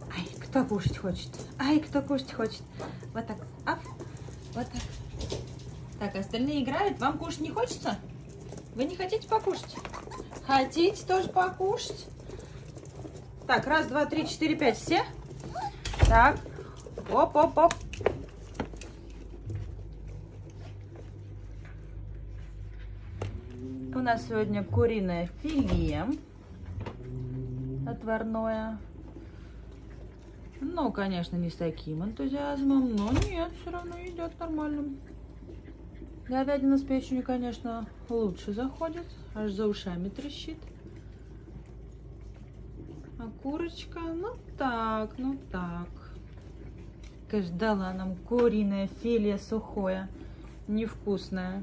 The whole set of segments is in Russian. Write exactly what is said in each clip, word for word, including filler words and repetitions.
Ай, кто кушать хочет? Ай, кто кушать хочет? Вот так. Ап. Вот так. Так, остальные играют. Вам кушать не хочется? Вы не хотите покушать? Хотите тоже покушать? Так, раз, два, три, четыре, пять. Все? Так. Оп-оп-оп. У нас сегодня куриное филе отварное. Ну, конечно, не с таким энтузиазмом, но нет, все равно едят нормально. Говядина с печенью, конечно, лучше заходит, аж за ушами трещит. А курочка, ну так, ну так. Конечно, дала нам куриное филе сухое, невкусное.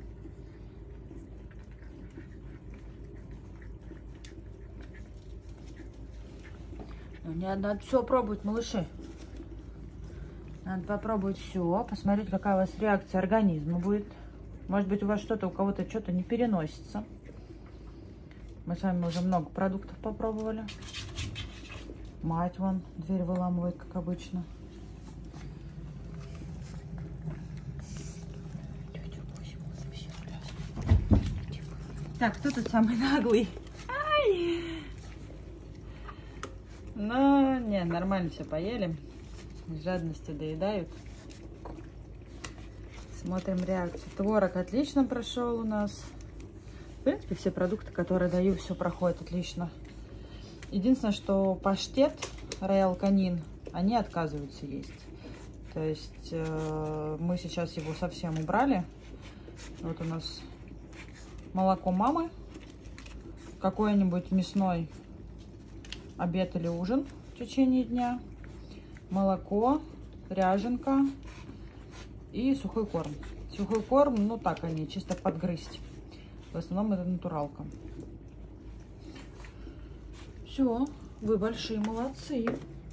Ну, не надо все пробовать, малыши. Надо попробовать все, посмотреть, какая у вас реакция организма будет. Может быть, у вас что-то, у кого-то что-то не переносится. Мы с вами уже много продуктов попробовали. Мать вон дверь выламывает, как обычно. Так, кто тут самый наглый? Ай! Ну, не, нормально все поели. С жадностью доедают. Смотрим реакцию. Творог отлично прошел у нас. В принципе, все продукты, которые даю, все проходит отлично. Единственное, что паштет Роял Канин, они отказываются есть. То есть э, мы сейчас его совсем убрали. Вот у нас молоко мамы, какой-нибудь мясной обед или ужин в течение дня, молоко, ряженка и сухой корм. Сухой корм, ну так они, чисто подгрызть. В основном это натуралка. Все, вы большие молодцы.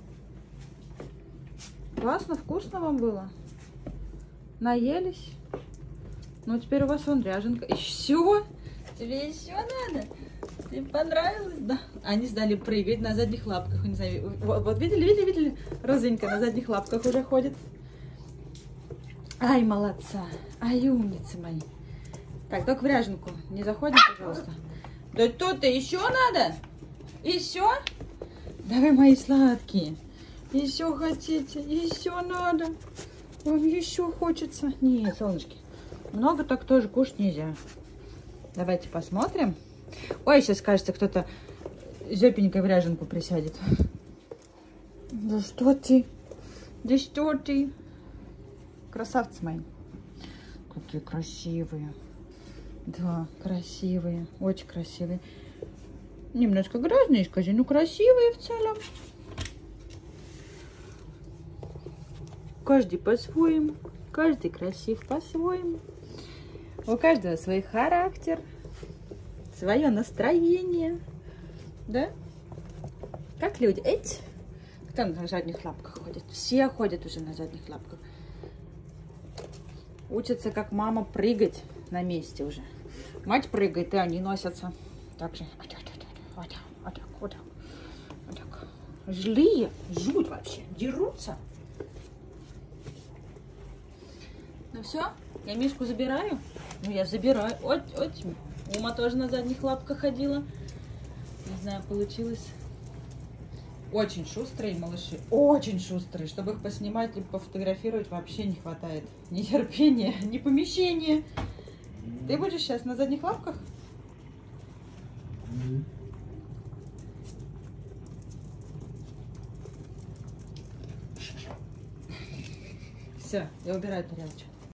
Классно, вкусно вам было? Наелись? Ну, теперь у вас вон ряженка. И все? Тебе еще надо? Тебе понравилось? Да. Они стали прыгать на задних лапках. Не знаю, вот, вот видели, видели, видели? Розонька на задних лапках уже ходит. Ай, молодца. Ай, умницы мои. Так, только в ряженку не заходим, пожалуйста. Да тут-то еще надо? Еще? Давай, мои сладкие. Еще хотите? Еще надо? Вам еще хочется? Нет, солнышки. Много так тоже кушать нельзя. Давайте посмотрим. Ой, сейчас, кажется, кто-то зёпенькой в ряженку присядет. Да что ты? Да что ты? Красавцы мои. Какие красивые. Да, красивые. Очень красивые. Немножко грязные, скажи, но красивые в целом. Каждый по-своему. Каждый красив по-своему. У каждого свой характер. Свое настроение. Да? Как люди. Эти. Кто на задних лапках ходит? Все ходят уже на задних лапках. Учатся, как мама, прыгать на месте уже. Мать прыгает, и они носятся. Так же. Вот так, вот так, вот так, вот так. Злые, жуть вообще. Дерутся. Ну все, я Мишку забираю. Ну, я забираю. Вот, вот. Ума тоже на задних лапках ходила. Не знаю, получилось. Очень шустрые малыши. Очень шустрые. Чтобы их поснимать и пофотографировать вообще не хватает. Ни терпения, ни помещения. Ты будешь сейчас на задних лапках? Все, я убираю тарелочку.